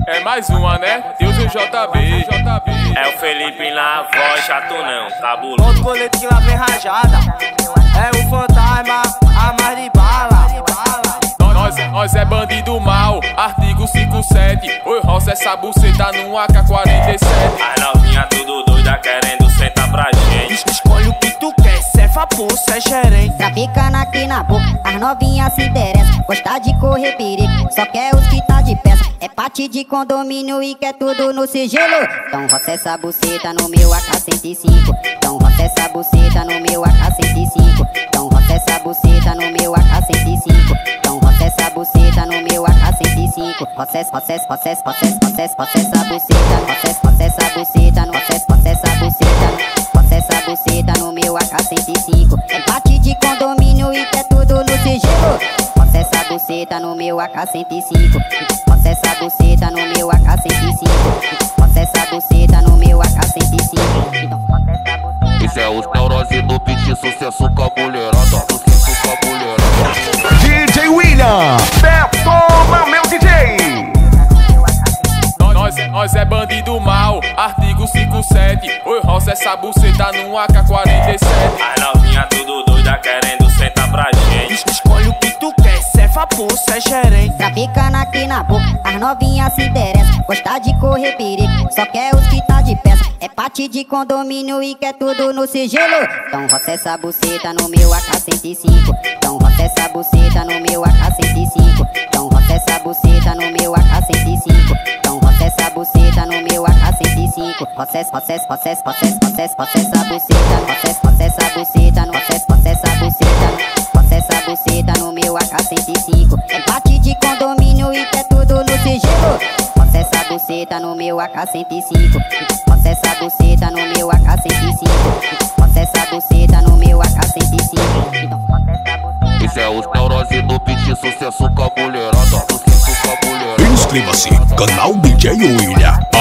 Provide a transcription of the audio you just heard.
É mais uma, né? Deus e o JB. É o Felipe na voz, chato não, cabuloso. Ponto colete que lá vem rajada. É o fantasma, a mais de bala. Nós é bandido mal, artigo 57. Oi, roça essa buceta no AK-47. As novinha tudo doida querendo sentar pra gente. Escolhe o que tu quer, cê é fapuça, é gerente. Traficando aqui na boca, as novinhas se interessam. Gosta de correr perigo, só quer os que tá de peça. É parte de condomínio e quer tudo no sigilo. Então roça essa buceta no meu AK-105. Então roça essa buceta no meu AK-105. Então roça essa buceta no meu AK-105. Então roça essa buceta no meu AK-105. Roça essa buceta, roça essa buceta, roça essa buceta, roça essa buceta no meu AK-105. É parte de condomínio e quer tudo no sigilo. Roça essa buceta no meu AK-105. Roça essa buceta no meu AK-105. Roça essa buceta no meu AK-105. Esse é os neurose do beat, sucesso com a mulherada. Sucesso com a mulherada. DJ William, detona meu DJ. Nós é bandido mal, artigo 57. Oi, roça essa buceta no AK-47. As novinha tudo doida querendo sentar pra gente. Escolhe o que tu quer, cê é fapuça, é gerente. Traficando aqui na boca, as novinhas se interessam. Gosta de correr perigo, só quer os que tá de peça. É parte de condomínio e quer tudo no sigilo. Então roça essa buceta no meu AK-105. Então roça essa buceta no meu AK-105. Então roça essa buceta no meu AK-105. Então roça essa buceta no meu AK-105. Roça essa buceta, roça essa buceta, roça essa buceta no meu AK-105. É parte de condomínio e quer tudo no sigilo. Roça essa buceta no meu AK-105. Roça essa buceta no meu AK-105. Roça essa buceta no meu AK-105. Esse é os neurose do beat, sucesso com a mulherada. Sucesso com a mulherada. Inscreva-se, canal DJ William.